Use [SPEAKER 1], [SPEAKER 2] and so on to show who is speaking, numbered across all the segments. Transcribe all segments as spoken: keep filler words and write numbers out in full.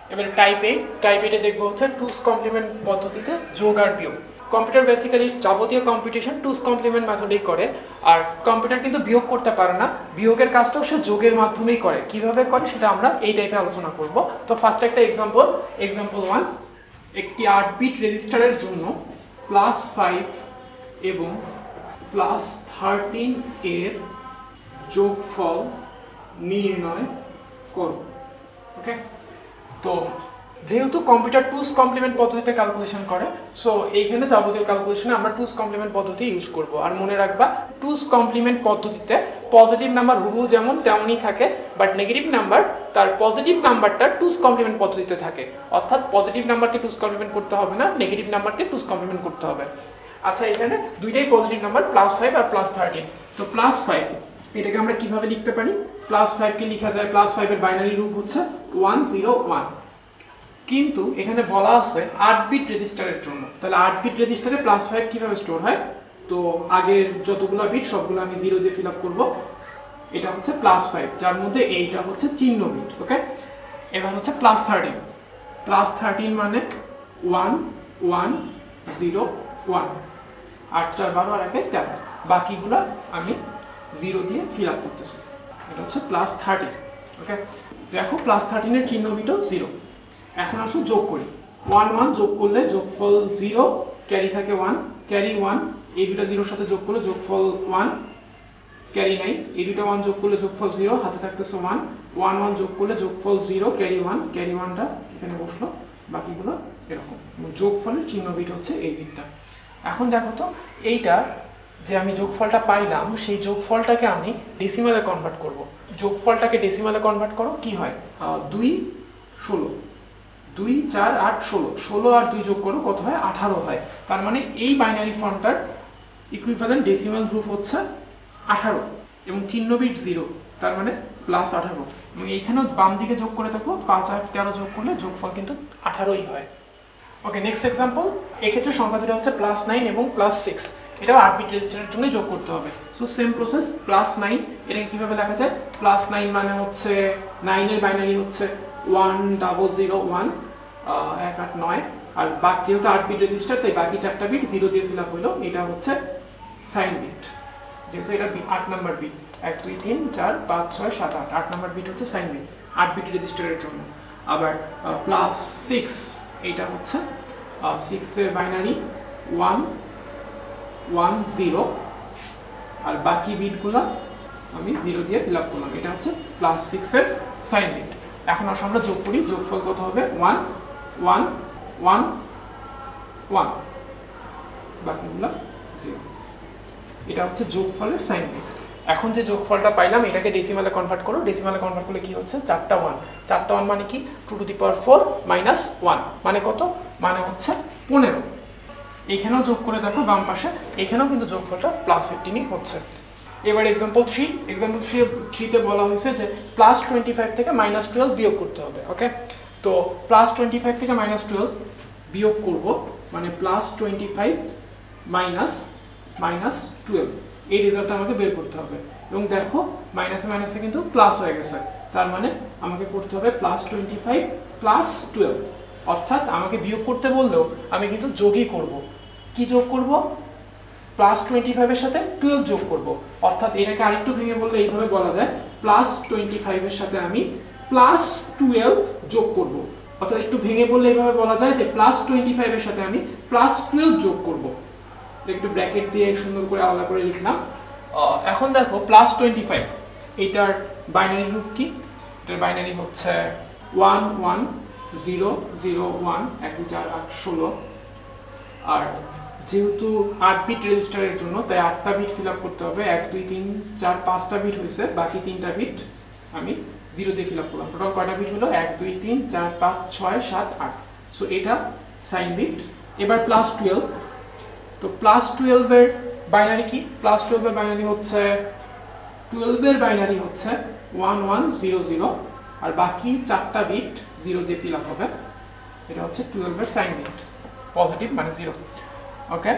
[SPEAKER 1] এবারে type eight type এইটে দেখবো হচ্ছে টুস কমপ্লিমেন্ট পদ্ধতিতে যোগ আর বিয়োগ। কম্পিউটার বেসিক্যালি যাবতীয় কম্পিটিশন টুস কমপ্লিমেন্ট মেথডেই করে, আর কম্পিউটার কিন্তু বিয়োগ করতে পারে না, বিয়োগের কাজটাও সে যোগের মাধ্যমেই করে। কিভাবে করে সেটা আমরা এই টাইপে আলোচনা করব। তো ফার্স্ট একটা এক্সাম্পল, এক্সাম্পল ওয়ান, একটি আট বিট রেজিস্টারের জন্য প্লাস ফাইভ এবং প্লাস থার্টিন এর যোগফল নির্ণয় করো। ওকে, তো যেহেতু কম্পিউটার টুস কমপ্লিমেন্ট পদ্ধতিতে ক্যালকুলেশন করে, সো এইখানে যাবতীয় ক্যালকুলেশনে আমরা টুস কমপ্লিমেন্ট পদ্ধতি ইউজ করব। আর মনে রাখবা, টুস কমপ্লিমেন্ট পদ্ধতিতে পজিটিভ নাম্বার হুবহু যেমন তেমনই থাকে, বাট নেগেটিভ নাম্বার তার পজিটিভ নাম্বারটা টুস কমপ্লিমেন্ট পদ্ধতিতে থাকে। অর্থাৎ পজিটিভ নাম্বারকে টুস কমপ্লিমেন্ট করতে হবে না, নেগেটিভ নাম্বারকে টুস কমপ্লিমেন্ট করতে হবে। আচ্ছা, এখানে দুইটাই পজিটিভ নাম্বার, প্লাস ফাইভ আর প্লাস থার্টিন। তো প্লাস ফাইভ এটাকে আমরা কিভাবে লিখতে পারি? প্লাস ফাইভ কে লেখা যায়, প্লাস ফাইভ এর বাইনারি রূপ হচ্ছে ওয়ান জিরো ওয়ান। কিন্তু এখানে বলা আছে আট বিট রেজিস্টারের জন্য, তাহলে আট বিট রেজিস্টারে প্লাস ফাইভ কিভাবে স্টোর হয়? তো আগের যতগুলো বিট সবগুলো আমি জিরো দিয়ে ফিল আপ করবো। এটা হচ্ছে প্লাস ফাইভ, যার মধ্যে এইটা হচ্ছে চিহ্ন বিট। ওকে, এবার হচ্ছে প্লাস থার্টিন। প্লাস থার্টিন মানে ওয়ান ওয়ান জিরো ওয়ান, আট চার বারো আর একে তেরো, বাকিগুলো আমি জিরো দিয়ে ফিল আপ করতেছি। এটা হচ্ছে প্লাস থার্টিন। ওকে, দেখো প্লাস থার্টিনের চিহ্ন বিটও জিরো। এখন আসো যোগ করি, ওয়ান ওয়ান যোগ করলে যোগফল জিরো, ক্যারি থাকে ওয়ান, ক্যারি ওয়ান, এই দুটা জিরোর সাথে যোগ করলে যোগফল ওয়ান, ক্যারি নাই, এই দুটা ওয়ান যোগ করলে যোগফল জিরো, হাতে থাকতেছে ওয়ান, ওয়ান ওয়ান যোগ করলে যোগফল জিরো, ক্যারি ওয়ান, ক্যারি ওয়ানটা এখানে বসলো, বাকিগুলো এরকম। যোগফলের চিহ্ন বিট হচ্ছে এই বিটটা। এখন দেখো তো, এইটা যে আমি যোগফলটা পাইলাম, সেই যোগফলটাকে আমি ডেসিমালে কনভার্ট করব। যোগফলটাকে ডেসিমালে কনভার্ট করো, কি হয়? দুই ষোলো, দুই চার আট ষোলো, ষোলো আর দুই যোগ করো কত হয়? আঠারো হয়। তার মানে এই বাইনারি ফর্মটার ইকুইভ্যালেন্ট ডেসিমাল রূপ হচ্ছে আঠারো এবং চিহ্ন বিট জিরো, তার মানে প্লাস আঠারো। এবং এইখানেও বাম দিকে যোগ করে থাকবো, পাঁচ আর তেরো যোগ করলে যোগফল কিন্তু আঠারোই হয়। ওকে, নেক্সট এক্সাম্পল, এক্ষেত্রে সংখ্যা দুটো হচ্ছে প্লাস নাইন এবং প্লাস সিক্স। এটাও আট বিট রেজিস্টারের জন্য যোগ করতে হবে। So same process, plus nine, এটাকে কিভাবে লেখা যায়? প্লাস নাইন মানে হচ্ছে নাইনের বাইনারি হচ্ছে ওয়ান ডাবল জিরো ওয়ান, এক আট নয়, আর বাকি যেহেতু আট বিট রেজিস্টার তাই বাকি চারটা বিট জিরো দিয়ে ফিল আপ হলো। এটা হচ্ছে সাইন বিট, যেহেতু এটা আট নাম্বার বিট, এক দুই তিন চার পাঁচ ছয় সাত আট, আট নাম্বার বিট হচ্ছে সাইন বিট আট বিট রেজিস্টারের জন্য। আবার প্লাস সিক্স, এইটা হচ্ছে সিক্স এর বাইনারি ওয়ান ওয়ান জিরো, আর বাকি বিটগুলো আমি জিরো দিয়ে ফিল আপ করলাম। এটা হচ্ছে প্লাস সিক্স এর সাইন বিট। এখন আসলে আমরা যোগ করি, যোগফল কত হবে? ওয়ান ওয়ান ওয়ান ওয়ান, বাকিগুলো জিরো। এটা হচ্ছে যোগফলের সাইন বিট। এখন যে যোগফলটা পাইলাম এটাকে ডেসিমালে কনভার্ট করো। ডেসিমালে কনভার্ট করলে কি হচ্ছে? চারটা ওয়ান, চারটা ওয়ান মানে কি? Two to the power four minus one মানে কত? মানে হচ্ছে পনেরো। এখানেও যোগ করে দেখো বাম পাশে, এখানেও কিন্তু যোগফলটা প্লাস ফিফটিনই হচ্ছে। এবার এক্সাম্পল থ্রি, এক্সাম্পল থ্রি থ্রিতে বলা হয়েছে যে প্লাস টোয়েন্টি ফাইভ থেকে মাইনাস টুয়েলভ বিয়োগ করতে হবে। ওকে, তো প্লাস টোয়েন্টি ফাইভ থেকে মাইনাস টুয়েলভ বিয়োগ করব, মানে plus twenty five minus minus twelve, এই রেজাল্টটা আমাকে বের করতে হবে। এবং দেখো মাইনাসে মাইনাসে কিন্তু প্লাস হয়ে গেছে, তার মানে আমাকে করতে হবে plus twenty five plus twelve. অর্থাৎ আমাকে বিয়োগ করতে বললেও আমি কিন্তু যোগই করব। কি যোগ করব? প্লাস টোয়েন্টি ফাইভের সাথে টুয়েলভ যোগ করব। অর্থাৎ এটাকে আরেকটু ভেঙে বললে এইভাবে বলা যায়, প্লাস টোয়েন্টি ফাইভের সাথে আমি প্লাস টুয়েলভ যোগ করব। অর্থাৎ একটু ভেঙে বললে এইভাবে বলা যায় যে প্লাস টোয়েন্টি ফাইভের সাথে আমি প্লাস টুয়েলভ যোগ করব। একটু ব্র্যাকেট দিয়ে সুন্দর করে আলাদা করে লিখলাম। এখন দেখো প্লাস টোয়েন্টি ফাইভ, এইটার বাইনারি রূপ কি? এটার বাইনারি হচ্ছে one one zero zero one, এক দুই চার আট ষোলো। আর যেহেতু আট বিট রেজিস্টারের জন্য তাই আটটা বিট ফিল আপ করতে হবে। এক দুই তিন চার পাঁচটা বিট হয়েছে, বাকি তিনটা বিট আমি জিরো দিয়ে ফিল আপ করলাম। টোটাল কয়টা বিট হলো? এক দুই তিন চার পাঁচ ছয় সাত আট। সো এটা সাইন বিট। এবার প্লাস টুয়েলভ, তো প্লাস টুয়েলভের বাইনারি কি? প্লাস টুয়েলভের বাইনারি হচ্ছে টুয়েলভের বাইনারি হচ্ছে ওয়ান ওয়ান জিরো জিরো, আর বাকি চারটা বিট জিরো দিয়ে ফিল আপ হবে। এটা হচ্ছে টুয়েলভের সাইন বিট, পজিটিভ মানে জিরো। ওকে,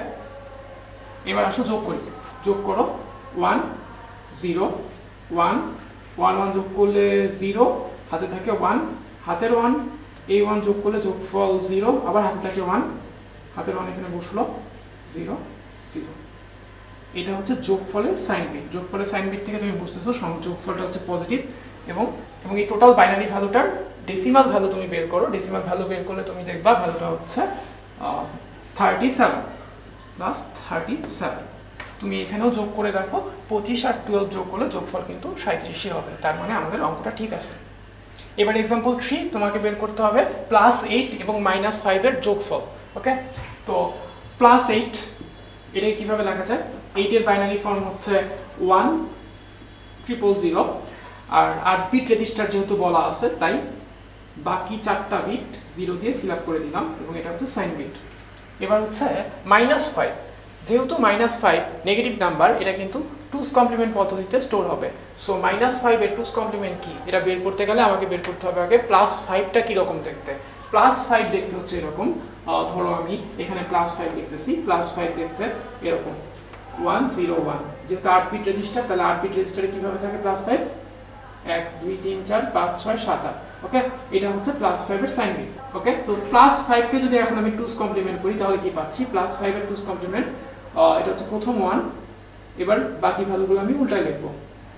[SPEAKER 1] এবার আসো যোগ করি। যোগ করো one zero one, one one যোগ করলে জিরো, হাতে থাকে ওয়ান, হাতের ওয়ান এই ওয়ান যোগ করলে যোগফল জিরো, আবার হাতে থাকে ওয়ান, হাতের ওয়ান এখানে বসলো, জিরো জিরো। এটা হচ্ছে যোগফলের সাইন বিট। যোগফলের সাইন বিট থেকে তুমি বুঝতেছো যোগফলটা হচ্ছে পজিটিভ, এবং এবং এই টোটাল বাইনারি ভ্যালুটার ডেসিমাল ভ্যালু তুমি বের করো। ডেসিমাল ভ্যালু বের করলে তুমি দেখবা ভ্যালুটা হচ্ছে thirty seven plus thirty seven. তুমি এখানেও যোগ করে দেখো, পঁচিশ আর টুয়েলভ যোগ করলে যোগফল কিন্তু সাঁত্রিশই হবে। তার মানে আমাদের অঙ্কটা ঠিক আছে। এবার এক্সাম্পল থ্রি, তোমাকে বের করতে হবে প্লাস এইট এবং মাইনাস ফাইভের যোগফল। ওকে, তো প্লাস এইট এটা কিভাবে লেখা যায়? এইটের বাইনারি ফর্ম হচ্ছে ওয়ান ট্রিপল জিরো, আর আট বিট রেজিস্টার যেহেতু বলা আছে তাই বাকি চারটা বিট জিরো দিয়ে ফিল আপ করে দিলাম, এবং এটা হচ্ছে সাইন বিট। এবার হচ্ছে মাইনাস ফাইভ, যেহেতু মাইনাস ফাইভ নেগেটিভ নাম্বার, এটা কিন্তু টুস কমপ্লিমেন্ট পদ্ধতিতে স্টোর হবে। সো মাইনাস ফাইভ এর টুস কমপ্লিমেন্ট কি, এটা বের করতে গেলে আমাকে বের করতে হবে আগে প্লাস ফাইভটা কিরকম দেখতে। প্লাস ফাইভ দেখতে হচ্ছে এরকম, ধরো আমি এখানে প্লাস ফাইভ লিখতেছি, প্লাস ফাইভ দেখতে এরকম ওয়ান জিরো ওয়ান, যেহেতু আট বিট রেজিস্টার, তাহলে আট বিট রেজিস্টারে কিভাবে থাকে প্লাস ফাইভ, এক দুই তিন চার পাঁচ ছয় সাত আট। ওকে, এটা হচ্ছে প্লাস ফাইভ এর সাইন বিট। ওকে, তো প্লাস ফাইভ কে যদি এখন আমি টুস কমপ্লিমেন্ট করি তাহলে কি পাচ্ছি? প্লাস ফাইভ এর টুস কমপ্লিমেন্ট, এটা হচ্ছে প্রথম ওয়ান, এবার বাকি ভ্যালুগুলো আমি উল্টায় লিখবো,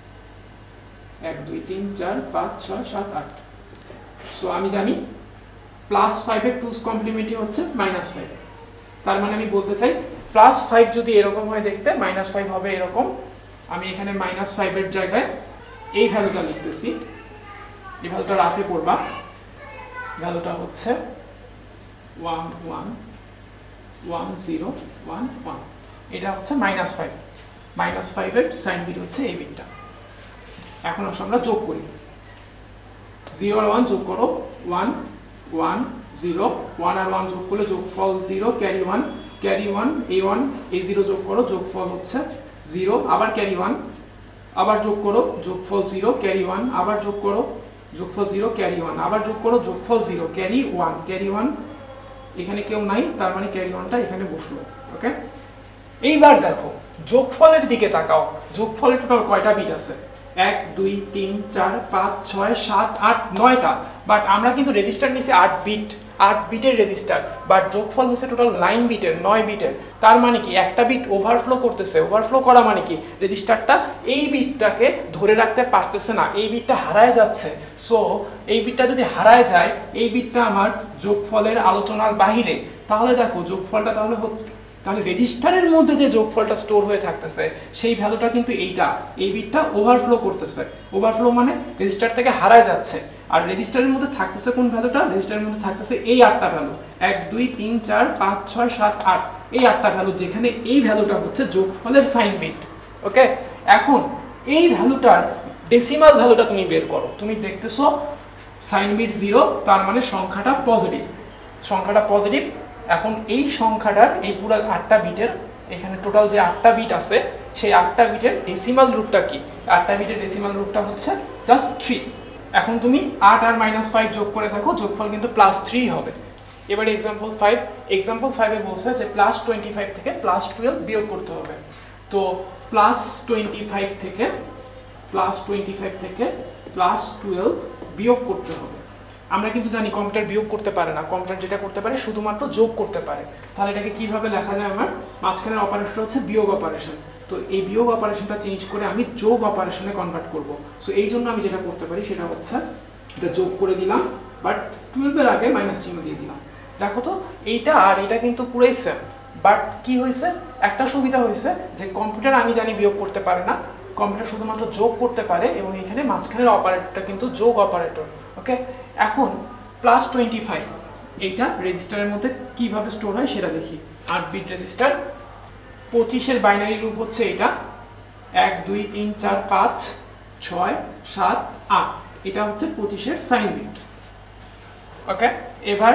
[SPEAKER 1] এক দুই তিন চার পাঁচ ছয় সাত আট। সো আমি জানি প্লাস ফাইভ এর টুস কমপ্লিমেন্টই হচ্ছে মাইনাস ফাইভ। তার মানে আমি বলতে চাই প্লাস ফাইভ যদি এরকম হয় দেখতে, মাইনাস ফাইভ হবে এরকম। আমি এখানে মাইনাস ফাইভ এর জায়গায় এই ভ্যালুটা লিখতেছি, এই ভ্যালুটা রাফে পড়বা, ভ্যালুটা হচ্ছে one one one zero one one. এটা হচ্ছে মাইনাস ফাইভ। মাইনাস ফাইভ এর সাইন বিট হচ্ছে এই বিটটা। এখন আসলে আমরা যোগ করি, জিরো আর ওয়ান যোগ করো, ওয়ান ওয়ান জিরো, ওয়ান আর ওয়ান যোগ করলে যোগফল zero, carry one, carry one, এই ওয়ান এই জিরো যোগ করো, যোগফল হচ্ছে জিরো, আবার ক্যারি ওয়ান, আবার যোগ করো, যোগফল জিরো, ক্যারি ওয়ান, আবার যোগ করো, যোগফল জিরো, ক্যারি ওয়ান, আবার যোগ করো, যোগফল zero, carry one, carry one, এখানে কেউ নাই, তার মানে ক্যারি ওয়ানটা এখানে বসলো। ওকে, এইবার দেখো যোগফলের দিকে তাকাও, যোগফলের টোটাল কয়টা বিট আছে? এক দুই তিন চার পাঁচ ছয় সাত আট নয়টা, বাট আমরা কিন্তু রেজিস্টার নিছি আট বিট, আট বিটের রেজিস্টার, বাট যোগফল হচ্ছে টোটাল নাইন বিটের, নয় বিটের। তার মানে কি একটা বিট ওভারফ্লো করতেছে। ওভারফ্লো করা মানে কি, রেজিস্টারটা এই বিটটাকে ধরে রাখতে পারতেছে না, এই বিটটা হারায় যাচ্ছে। সো এই বিটটা যদি হারায় যায়, এই বিটটা আমার যোগফলের আলোচনার বাহিরে, তাহলে দেখো যোগফলটা তাহলে তাহলে রেজিস্টারের মধ্যে যে যোগফলটা স্টোর হয়ে থাকতেছে সেই ভ্যালুটা কিন্তু এইটা, এই বিটটা ওভারফ্লো করতেছে। ওভারফ্লো মানে রেজিস্টার থেকে হারায় যাচ্ছে। আর রেজিস্টারের মধ্যে থাকতেছে কোন ভ্যালুটা? রেজিস্টারের মধ্যে থাকতেছে এই আটটা ভ্যালু, এক দুই তিন চার পাঁচ ছয় সাত আট, এই আটটা ভ্যালু, যেখানে এই ভ্যালুটা হচ্ছে যোগফলের সাইন বিট। ওকে, এখন এই ভ্যালুটার ডেসিমাল ভ্যালুটা তুমি বের করো। তুমি দেখতেছো সাইন বিট জিরো, তার মানে সংখ্যাটা পজিটিভ, সংখ্যাটা পজিটিভ। এখন এই সংখ্যাটার এই পুরো আটটা বিটের, এখানে টোটাল যে আটটা বিট আছে সেই আটটা বিটের ডেসিমাল রুটটা কি? আটটা বিটের ডেসিমাল রুটটা হচ্ছে জাস্ট থ্রি। এখন তুমি আট আর মাইনাস ফাইভ যোগ করে থাকো, যোগফল কিন্তু প্লাস থ্রি হবে। এবারে এক্সাম্পল ফাইভ, এক্সাম্পল ফাইভে বলছে যে প্লাস টোয়েন্টি ফাইভ থেকে প্লাস টুয়েলভ বিয়োগ করতে হবে। তো প্লাস টোয়েন্টি ফাইভ থেকে প্লাস টোয়েন্টি ফাইভ থেকে প্লাস টুয়েলভ বিয়োগ করতে হবে। আমরা কিন্তু জানি কম্পিউটার বিয়োগ করতে পারে না, কম্পিউটার যেটা করতে পারে শুধুমাত্র যোগ করতে পারে। তাহলে এটাকে কিভাবে লেখা যায়? আমার মাঝখানের অপারেশন হচ্ছে বিয়োগ অপারেশন, তো এই বিয়োগ অপারেশনটা চেঞ্জ করে আমি যোগ অপারেশনে কনভার্ট করব। সো এই জন্য আমি যেটা করতে পারি সেটা হচ্ছে এটা যোগ করে দিলাম, বাট টুয়েলভের আগে মাইনাস চিহ্ন দিয়ে দিলাম। দেখো তো এইটা আর এটা কিন্তু পুরাই সেম, বাট কি হয়েছে, একটা সুবিধা হয়েছে যে কম্পিউটার আমি জানি বিয়োগ করতে পারে না, কম্পিউটার শুধুমাত্র যোগ করতে পারে, এবং এখানে মাঝখানের অপারেটরটা কিন্তু যোগ অপারেটর। ওকে, এখন প্লাস টোয়েন্টি ফাইভ এইটা রেজিস্টারের মধ্যে কিভাবে স্টোর হয় সেটা দেখি। আট বিট রেজিস্টার, পঁচিশের বাইনারি রূপ হচ্ছে এটা, এক দুই তিন চার পাঁচ ছয় সাত আট, এটা হচ্ছে পঁচিশের সাইন বিট। ওকে, এবার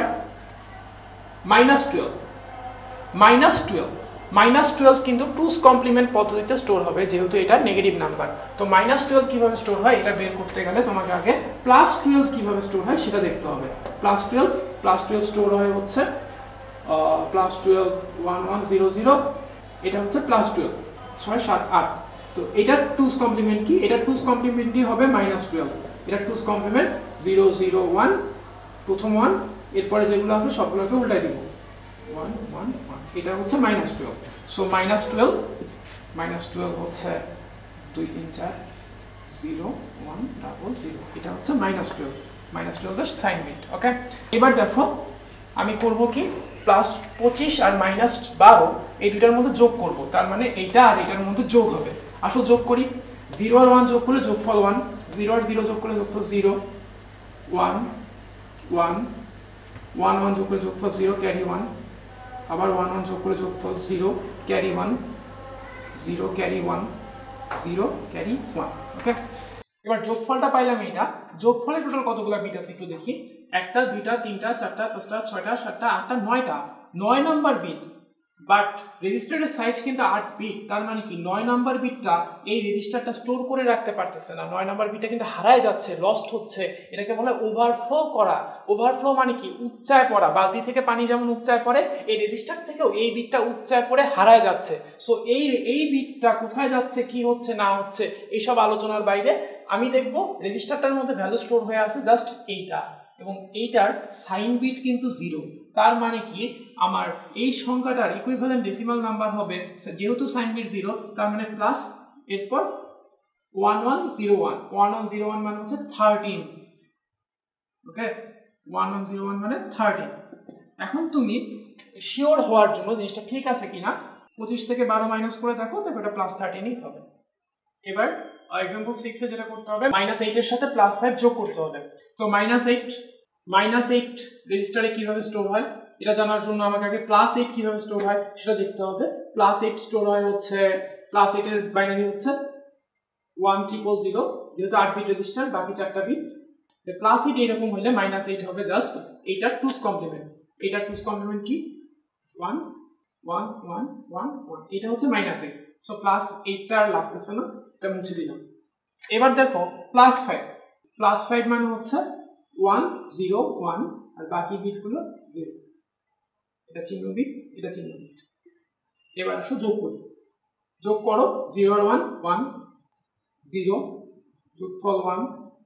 [SPEAKER 1] minus twelve, minus twelve minus twelve কিন্তু টুস কমপ্লিমেন্ট পদ্ধতিতে স্টোর হবে, যেহেতু এটা নেগেটিভ নাম্বার। তো মাইনাস টুয়েলভ কিভাবে স্টোর হয় এটা বের করতে গেলে তোমাকে আগে প্লাস টুয়েলভ কিভাবে স্টোর হয় সেটা দেখতে হবে। Plus twelve plus twelve store হয় হচ্ছে plus twelve one one zero zero, এটা হচ্ছে প্লাস টুয়েলভ ছয় সাত আট। তো এটার টুস কমপ্লিমেন্ট কি? এটা টুস কমপ্লিমেন্টই হবে মাইনাস টুয়েলভ। এটা two's complement zero zero one প্রথম ওয়ান, এরপরে যেগুলো আছে সবগুলোকে উল্টাই দিব, ওয়ান ওয়ান ওয়ান, এটা হচ্ছে minus twelve. So minus twelve minus twelve হচ্ছে দুই তিন চার জিরো ওয়ান ডাবল জিরো, এটা হচ্ছে মাইনাস টুয়েলভ, মাইনাস টুয়েলভের সাইন বিট। ওকে, এবার দেখো আমি করব কি, প্লাস পঁচিশ আর মাইনাস বারো এই দুটার মধ্যে যোগ করব, তার মানে এইটা আর এটার মধ্যে যোগ হবে। আসো যোগ করি, জিরো আর ওয়ান যোগ করলে যোগফল ওয়ান, জিরো আর জিরো যোগ করলে যোগফল zero, one one one one যোগ করে যোগফল জিরো ক্যারি ওয়ান, আবার ওয়ান ওয়ান যোগ করে যোগফল zero carry one, zero carry one, zero carry one. Okay, এবার যোগফলটা পাইলাম এইটা। যোগফলে টোটাল কতগুলো বিট আছে একটু দেখি, একটা দুইটা তিনটা চারটা পাঁচটা ছয়টা সাতটা আটটা নয়টা, নয় নাম্বার বিট। বাট রেজিস্টারের সাইজ কিন্তু আট বিট, তার মানে কি নয় নাম্বার বিটটা এই রেজিস্টারটা স্টোর করে রাখতে পারতেছে না, নয় নাম্বার বিটটা কিন্তু হারায় যাচ্ছে, লস্ট হচ্ছে। এটাকে বলে ওভারফ্লো করা। ওভারফ্লো মানে কি, উপচায় পড়া। বালতি থেকে পানি যেমন উপচায় পড়ে, এই রেজিস্টার থেকেও এই বিটটা উপচায় পড়ে হারায় যাচ্ছে। সো এই এই বিটটা কোথায় যাচ্ছে, কি হচ্ছে না হচ্ছে, এইসব আলোচনার বাইরে আমি দেখবো রেজিস্টারটার মধ্যে ভ্যালু স্টোর হয়ে আছে জাস্ট এইটা, এবং এইটার সাইন বিট কিন্তু জিরো। তার মানে কি, আমার এই সংখ্যাটার ইকুইভ্যালেন্ট ডেসিমাল নাম্বার হবে, যেহেতু সাইন বিট জিরো, তার মানে প্লাস, এরপর one one zero one, one one zero one মানে হচ্ছে thirteen. Okay, one one zero one মানে থার্টিন। এখন তুমি শিওর হওয়ার জন্য জিনিসটা ঠিক আছে কিনা পঁচিশ থেকে বারো মাইনাস করে দেখো, তারপর এটা প্লাস থার্টিনই হবে। এবার এক্সাম্পল সিক্স এ যেটা করতে হবে, মাইনাস এইট এর সাথে প্লাস ফাইভ যোগ করতে হবে। তো মাইনাস এইট মাইনাস এইট রেজিস্টারে কিভাবে স্টোর হয় এটা জানার জন্য আমাকে আগে প্লাস এইট কিভাবে স্টোর হয় সেটা দেখতে হবে। প্লাস এইট স্টোর হয় হচ্ছে, প্লাস এইট এর বাইনারি হচ্ছে ওয়ান ট্রিপল জিরো, যেহেতু আট বিট রেজিস্টার, বাকি চারটা বিট। প্লাস এইট এরকম হলে মাইনাস এইট হবে জাস্ট এইটার টুস কমপ্লিমেন্ট। এইটার টুস কমপ্লিমেন্ট কি, one one one one one, এটা হচ্ছে মাইনাস এইট। সো প্লাস এইটটা আর লাগতেছে না, এটা মুছে দিলাম। এবার দেখো প্লাস ফাইভ, প্লাস ফাইভ মানে হচ্ছে ওয়ান জিরো ওয়ান, আর বাকি বিটগুলো জিরো। এটা চিহ্ন বিট, এটা চিহ্ন বিট। এবার আসো যোগ করি, যোগ করো, জিরো আর ওয়ান ওয়ান, জিরো যোগফল one,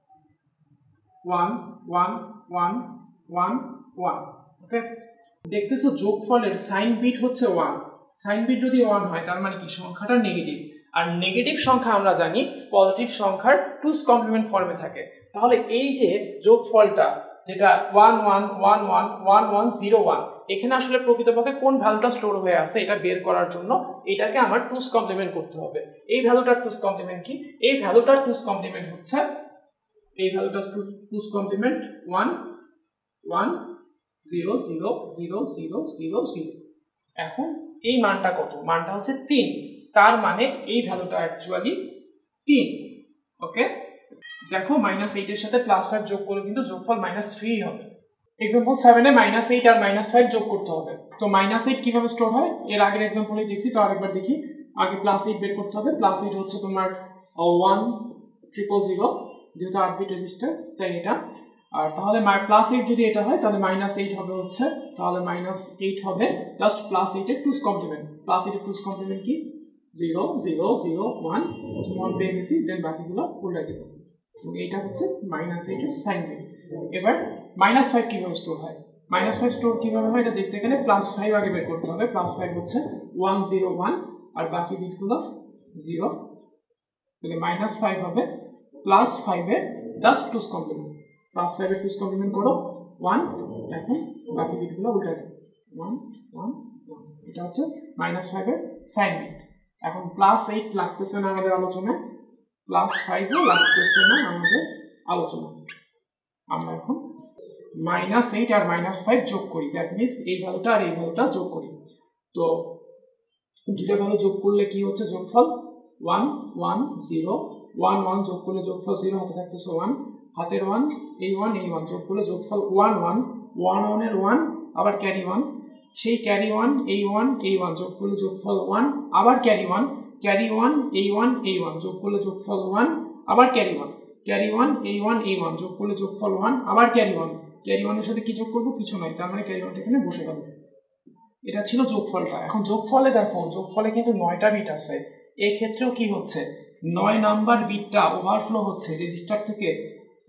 [SPEAKER 1] one one one one one. Okay, দেখতেছো যোগফলের সাইন বিট হচ্ছে ওয়ান। সাইন বিট যদি ওয়ান হয় তার মানে কি সংখ্যাটা নেগেটিভ, আর নেগেটিভ সংখ্যা আমরা জানি পজিটিভ সংখ্যার টুস কমপ্লিমেন্ট ফর্মে থাকে। তাহলে এই যে যোগফলটা যেটা one one one one one one zero one, এখানে আসলে প্রকৃতপক্ষে কোন ভ্যালুটা স্টোর হয়ে আছে এটা বের করার জন্য এটাকে আমার টুস কমপ্লিমেন্ট করতে হবে। এই ভ্যালুটার টুস কমপ্লিমেন্ট কি, এই ভ্যালুটার টুস কমপ্লিমেন্ট হচ্ছে, এই ভ্যালুটার two's complement one one zero zero zero zero zero zero. এখন এই মানটা কত, মানটা হচ্ছে তিন, তার মানে এই ভ্যালুটা অ্যাকচুয়ালি তিন। ওকে, দেখো মাইনাস এইট এর সাথে প্লাস ফাইভ যোগ করলে কিন্তু যোগফল মাইনাস থ্রি হবে। এক্সাম্পল সেভেন এ মাইনাস এইট আর মাইনাস ফাইভ যোগ করতে হবে। তো মাইনাস এইট কিভাবে স্টোর হয় এর আগের এক্সাম্পলে দেখছি, তো আরেকবার দেখি। আগে প্লাস এইট বের করতে হবে। প্লাস এইট হচ্ছে তোমার ওয়ান ট্রিপল জিরো, যেহেতু আট বিট রেজিস্টার তাই এটা। আর তাহলে প্লাস এইট যদি এটা হয় তাহলে মাইনাস এইট হবে হচ্ছে, তাহলে মাইনাস এইট হবে জাস্ট প্লাস এইট এর টুস কমপ্লিমেন্ট। প্লাস এইট এর টুস কমপ্লিমেন্ট কি, zero zero zero one, one পেয়ে গেছি, দেন বাকিগুলো উল্টাই দেবো। এবং এইটা হচ্ছে মাইনাস এইট এর সাইন বিট। এবার মাইনাস ফাইভ কিভাবে স্টোর হয়, মাইনাস ফাইভ স্টোর কিভাবে হয় এটা দেখতে গেলে প্লাস ফাইভ আগে বের করতে হবে। প্লাস ফাইভ হচ্ছে ওয়ান জিরো ওয়ান, আর বাকি বিটগুলো জিরো, তাহলে মাইনাস ফাইভ হবে প্লাস ফাইভের জাস্ট টুস কমপ্লিমেন্ট। প্লাস ফাইভের টুস কমপ্লিমেন্ট করো ওয়ান, এখন বাকি বিটগুলো উল্টাই দেবো, ওয়ান ওয়ান ওয়ান। এটা হচ্ছে মাইনাস ফাইভের সাইন বিট। এখন প্লাস এইট লাগতেছে না আমাদের আলোচনায়, প্লাস ফাইভও লাগতেছে না আমাদের আলোচনায়। আমরা এখন মাইনাস এইট আর মাইনাস ফাইভ যোগ করি, দ্যাট মিনস এই ভ্যালুটা আর এই ভ্যালুটা যোগ করি। তো দুটা ভ্যালু যোগ করলে কি হচ্ছে যোগফল one one zero, one one যোগ করলে যোগফল জিরো, হাতে থাকতেছে ওয়ান, হাতের ওয়ান, এই ওয়ান এই ওয়ান যোগ করলে যোগফল ওয়ান ওয়ান, ওয়ান ওয়ানের ওয়ান আবার ক্যারি ওয়ান, সেই ক্যারি ওয়ান এই ওয়ান এই ওয়ান যোগ করলে যোগফল ওয়ান, আবার ক্যারি ওয়ান, ক্যারি ওয়ান এই ওয়ান এই ওয়ান যোগ করলে যোগফল ওয়ান, আবার ক্যারি ওয়ান, ক্যারি ওয়ান এই ওয়ান এই ওয়ান যোগ করলে যোগফল ওয়ান, আবার ক্যারি ওয়ান, ক্যারি ওয়ানের সাথে কি যোগ করবো, কিছু নয়, তার মানে ক্যারি ওয়ানটা এখানে বসে গেল। এটা ছিল যোগফলটা। এখন যোগফলে দেখো, যোগফলে কিন্তু নয়টা বিট আছে, এই ক্ষেত্রেও কি হচ্ছে নয় নাম্বার বিটটা ওভারফ্লো হচ্ছে রেজিস্টার থেকে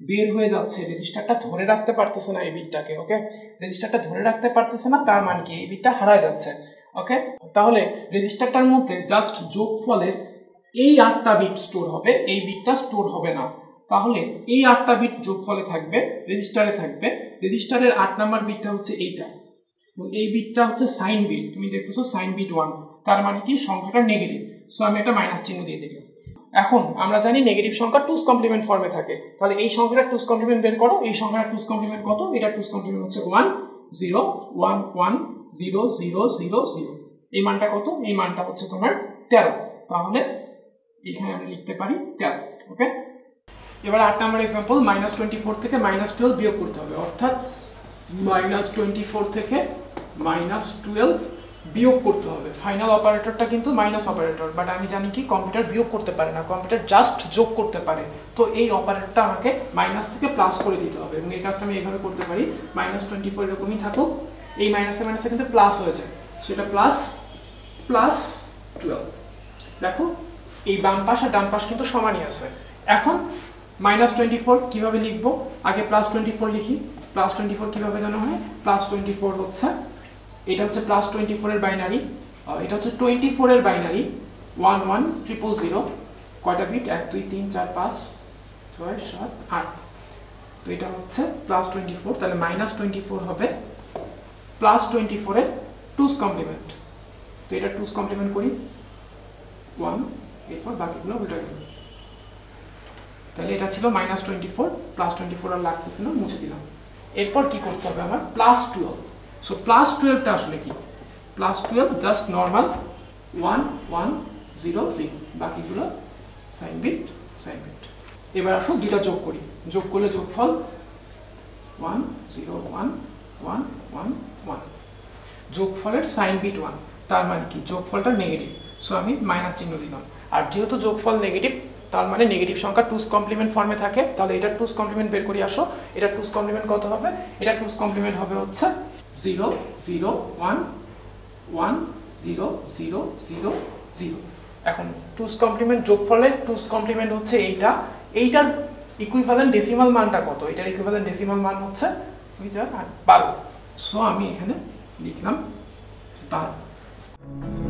[SPEAKER 1] বের হয়ে যাচ্ছে, রেজিস্টারটা ধরে রাখতে পারতেছে না এই বিটটাকে। ওকে, রেজিস্টারটা ধরে রাখতে পারতেছে না, তার মানে কি এই বিটটা হারায় যাচ্ছে। ওকে, তাহলে রেজিস্টারটার মধ্যে জাস্ট যোগফলের এই আটটা বিট স্টোর হবে, এই বিটটা স্টোর হবে না। তাহলে এই আটটা বিট যোগফলে থাকবে, রেজিস্টারে থাকবে। রেজিস্টারের আট নাম্বার বিটটা হচ্ছে এইটা, এই বিটটা হচ্ছে সাইন বিট, তুমি দেখতেছো সাইন বিট ওয়ান, তার মানে কি সংখ্যাটা নেগেটিভ। সো আমি একটা মাইনাস চিহ্ন দিয়ে দিলাম। এখন আমরা জানি নেগেটিভ সংখ্যা টুস কমপ্লিমেন্ট ফর্মে থাকে, তাহলে এই সংখ্যাটা টুস কমপ্লিমেন্ট বের করো। এই সংখ্যাটা টুস কমপ্লিমেন্ট কত? এটা টুস কমপ্লিমেন্ট হচ্ছে one zero one one zero zero zero zero. এই মানটা কত? এই মানটা হচ্ছে তোমার তেরো। তাহলে এখানে আমরা লিখতে পারি তেরো। ওকে, এবার আট number example, minus twenty four থেকে মাইনাস টুয়েলভ বিয়োগ করতে হবে, অর্থাৎ মাইনাস টোয়েন্টি ফোর থেকে মাইনাস টুয়েলভ বিয়োগ করতে হবে। ফাইনাল অপারেটরটা কিন্তু মাইনাস অপারেটর, বাট আমি জানি কি কম্পিউটার বিয়োগ করতে পারে না, কম্পিউটার জাস্ট যোগ করতে পারে। তো এই অপারেটরটা আমাকে মাইনাস থেকে প্লাস করে দিতে হবে, এবং এই কাজটা আমি এইভাবে করতে পারি। মাইনাস টোয়েন্টি ফোর এরকমই থাকুক, এই মাইনাসে মাইনাসে কিন্তু প্লাস হয়ে যায়, সেটা প্লাস প্লাস টুয়েলভ। দেখো এই বাম পাশ আর ডান পাশ কিন্তু সমানই আছে। এখন মাইনাস টোয়েন্টি ফোর কীভাবে লিখবো? আগে প্লাস টোয়েন্টি ফোর লিখি। প্লাস টোয়েন্টি ফোর কীভাবে জানা হয়? প্লাস টোয়েন্টি ফোর হচ্ছে, এটা হচ্ছে প্লাস টোয়েন্টি ফোর এর বাইনারি, এটা হচ্ছে টোয়েন্টি ফোর এর binary, one one triple zero. কয়টা বিট? এক দুই তিন চার পাঁচ ছয় সাত আট। তো এটা হচ্ছে প্লাস টোয়েন্টি ফোর, তাহলে মাইনাস টোয়েন্টি ফোর হবে প্লাস টোয়েন্টি ফোর এর টুস কমপ্লিমেন্ট। তো এটা টুস কমপ্লিমেন্ট করি, ওয়ান, এরপর বাকিগুলো উল্টা গেল। তাহলে এটা ছিল minus twenty four, plus twenty four আর লাগতেছে না, মুছে দিলাম। এরপর কি করতে হবে আমার? Plus twelve. সো প্লাস টুয়েলভটা আসলে কি? Plus twelve just normal one one zero zero, বাকিগুলো সাইন বিট সাইন বিট। এবার আসো দুইটা যোগ করি, যোগ করলে যোগফল one zero one one one one. যোগফলের সাইন বিট ওয়ান, তার মানে কি যোগফলটা নেগেটিভ। সো আমি মাইনাস চিহ্ন দিলাম। আর যেহেতু যোগফল নেগেটিভ, তার মানে নেগেটিভ সংখ্যা টুস কমপ্লিমেন্ট ফর্মে থাকে, তাহলে এটা টুস কমপ্লিমেন্ট বের করি। আসো এটা টুস কমপ্লিমেন্ট কত হবে? এটা টুস কমপ্লিমেন্ট হবে হচ্ছে zero zero one one zero zero zero zero. এখন টুস কমপ্লিমেন্ট যোগফলের টুস কমপ্লিমেন্ট হচ্ছে এইটা, এইটার ইকুইভ্যালেন্ট ডেসিমাল মানটা কত? এটার ইকুইভ্যালেন্ট ডেসিমাল মান হচ্ছে বারো। সো আমি এখানে লিখলাম বারো।